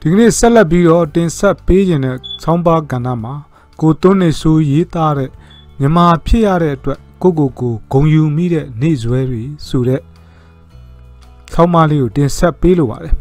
ဒီကနေ့ဆက်လက်ပြီးတော့တင်ဆက်ပေးခြင်းတဲ့ဆောင်းပါးကဏ္ဍမှာကိုသွန်းနေဆိုရေးသားတဲ့မြန်မာဖြစ်ရတဲ့အတွက်ကိုဂုံယူမိတဲ့နေ့စွဲတွေဆိုတဲ့ဆောင်းပါးလေးကိုတင်ဆက်ပေးလိုပါတယ်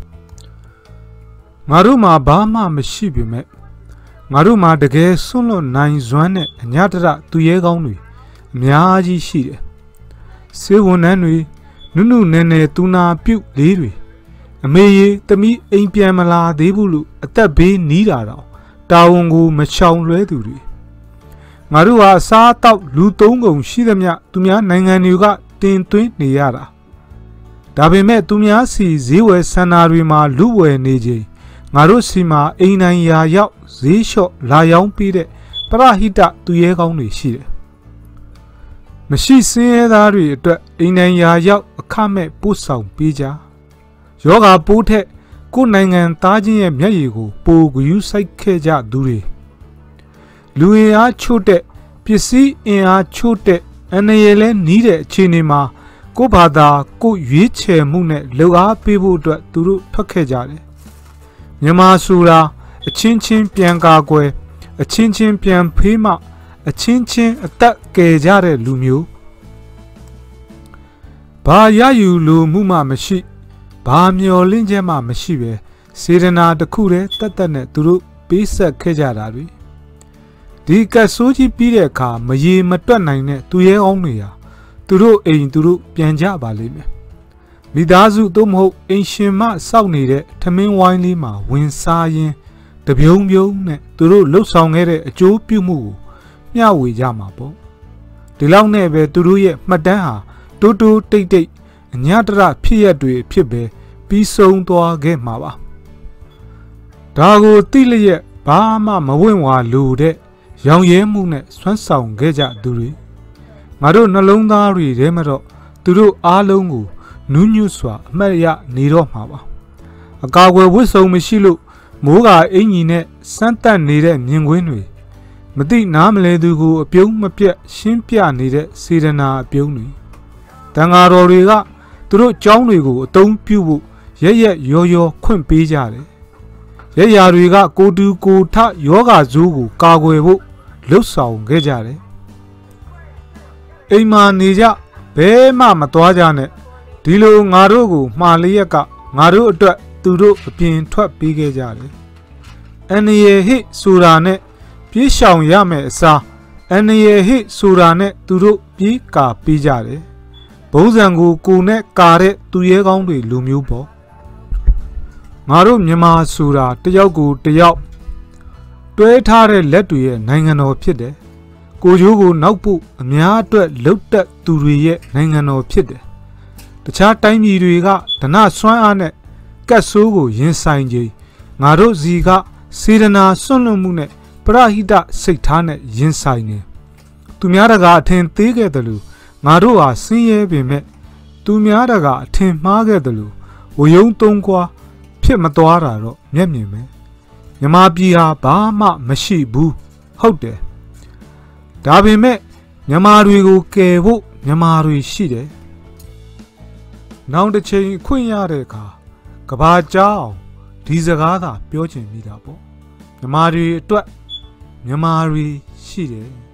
ငါတို့မှာဘာမှမရှိပေမဲ့ငါတို့မှာတကယ်ဆွန့်လွတ်နိုင်စွမ်းတဲ့အညတရသူရဲကောင်းတွေအများကြီးရှိတယ်စေဝန်နှန်းတွေနုနယ်နယ်တူနာပြုတ်လေးတွေအမေကြီးသမီးအိမ်ပြန်မလာသေးဘူးလို့အသက်ဘေးနီးတာတော့တာဝန်ကိုမချောင်လွဲသူတွေငါတို့ဟာအစားအသောက်လူသုံးကုန်ရှိသမျှသူများနိုင်ငံတွေကတင်သွင်းနေရတာဒါပေမဲ့သူများစီဈေးဝယ်ဆန္ဒတွေမှာလူဝယ်နေချိန်ငါတို့စီမှာအိမ်နိုင်ရာရောက်ဈေးလျှော့လာရောင်းပေးတဲ့ပရဟိတသူရဲကောင်းတွေရှိတယ်မရှိစင်းရဲသားတွေအတွက်အိမ်နိုင်ရာရောက်အခမဲ့ပို့ဆောင်ပေးကြယောဂပိုးထက်ကိုယ်နိုင်ငံသားချင်းရဲ့မျက်ရည်ကိုပိုဂယူးဆိုင်ခဲ့ကြသူတွေလူအင်အားချို့တဲ့ပစ္စည်းအင်အားချို့တဲ့အန္တရာယ်လဲနီးတဲ့အခြေအနေမှာကိုယ့်ဘာသာကိုယ်ရွေးချယ်မှုနဲ့လှူအားပေးဖို့အတွက်သူတို့ထွက်ခဲ့ကြတယ်မြန်မာဆိုတာအချင်းချင်းပြန်ကာကွယ်အချင်းချင်းပြန်ဖေးမှအချင်းချင်းအသက်ကယ်ကြတဲ့လူမျိုးဘာရယူလိုမှုမှမရှိဘာမျော်လင့်ချက်မှမရှိပဲစေတနာတစ်ခုတည်းတက်တက်နဲ့သူတို့ပေးဆက်ခဲ့ကြတာတွေဒီကတ်ဆိုးကြီးပြီးတဲ့အခါမရေမတွက်နိုင်တဲ့သူရဲအောင်တွေဟာသူတို့အိမ်သူတို့ပြန်ကြပါလိမ့်မယ်မိသားစုသို့မဟုတ်အိမ်ရှင်မစောက်နေတဲ့ထမင်းဝိုင်းလေးမှာဝင်စားရင်းတပြုံနဲ့သူတို့လှုပ်ဆောင်ခဲ့တဲ့အကျိုးပြုမှုကိုမျှဝေကြမှာပေါ့ဒီလောက်နဲ့ပဲသူတို့ရဲ့မှတ်တမ်းဟာတိုးတိတ်အညတရဖြစ်ရတွေဖြစ်ပဲပြီးဆုံးသွားခဲ့မှာပါဒါကိုသိလျက်ဘာမှမဝင့်ဝါလိုတဲ့ရောင်ရဲမှုနဲ့ဆွမ်းဆောင်ခဲ့ကြသူတွေငါတို့နှလုံးသားတွေထဲမှာတော့သူတို့အားလုံးကိုနူးညွတ်စွာအမှတ်ရနေတော့မှာပါအကာအကွယ်ဝတ်စုံမရှိလို့မိုးကအင်ကြီးနဲ့စမ်းတက်နေတဲ့မြင်ကွင်းတွေမသိနားမလဲသူကိုအပြုံးမပြတ်ရှင်းပြနေတဲ့စေတနာအပြုံးတွေတန်ဃာတော်တွေကသူတို့ကျောင်းတွေကိုအသုံးပြုဖို့ရက်ရောခွင့်ပေးကြတယ်ရက်ရာတွေကကိုတူကိုထယောဂဇိုးကိုကာကွယ်ဖို့လှုပ်ဆောင်ခဲ့ကြတယ်အိမ်မာနေကြဘဲမှမသွားကြနဲ့ဒီလိုငါတို့ကိုမှားလျက်ကငါတို့အတွက်သူတို့အပြင်ထွက်ပေးခဲ့ကြတယ်အန်ရဟိဆိုတာနဲ့ပြေးရှောင်ရမယ်အစားအန်ရဟိဆိုတာနဲ့သူတို့ပြေးကာပေးကြတယ်ဘုံစံကိုနဲ့ကာတဲ့သူရဲကောင်းတွေလူမျိုးပေါ့ငါတို့မြန်မာဆိုတာတယောက်ကိုတယောက်တွဲထားတဲ့လက်တွေရဲ့နိုင်ငံတော်ဖြစ်တယ်ကိုချိုးကိုနောက်ဖို့အများအတွက်လှုပ်တက်သူတွေရဲ့နိုင်ငံတော်ဖြစ်တယ်တခြားတိုင်းပြည်တွေကဓနစွမ်းအားနဲ့ကတ်ဆိုးကိုရင်ဆိုင်ခြင်းငါတို့စီကစေတနာစွန့်လွတ်မှုနဲ့ပရဟိတစိတ်ထားနဲ့ရင်ဆိုင်နေသူများတကာအထင်သေးခဲ့တယ်လို့ငါတို့ဟာဆင်းရဲပေမဲ့သူများတကာအထင်မှားခဲ့တယ်လို့ဝယုံသုံးကွာဖြစ်မသွားတာတော့မျက်မြင်ပဲမြမပြည်ဟာဘာမှမရှိဘူးဟုတ်တယ်ဒါပေမဲ့မြန်မာတွေကိုကယ်ဖို့မြန်မာတွေရှိတယ်နောက်တစ်ချိန်ခွင့်ရတဲ့အခါကဘာကြောင်းဒီစကားသာပြောချင်မိတာပေါ့မြန်မာတွေအတွက်မြန်မာတွေရှိတယ်